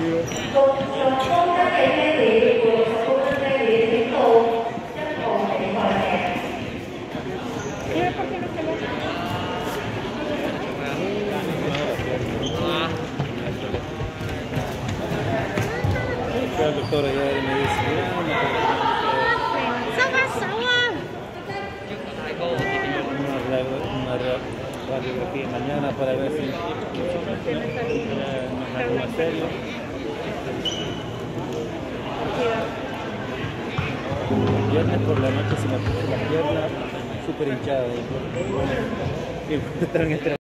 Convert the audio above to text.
Cục Truyền thông các cái nghe lý của số các cái lý tính tổ chất của cái gọi là El doctor ayer me dice, mira, una radiografía mañana para ver si no es algo más serio. El viernes por la noche se me puso la pierna súper hinchada y bueno, y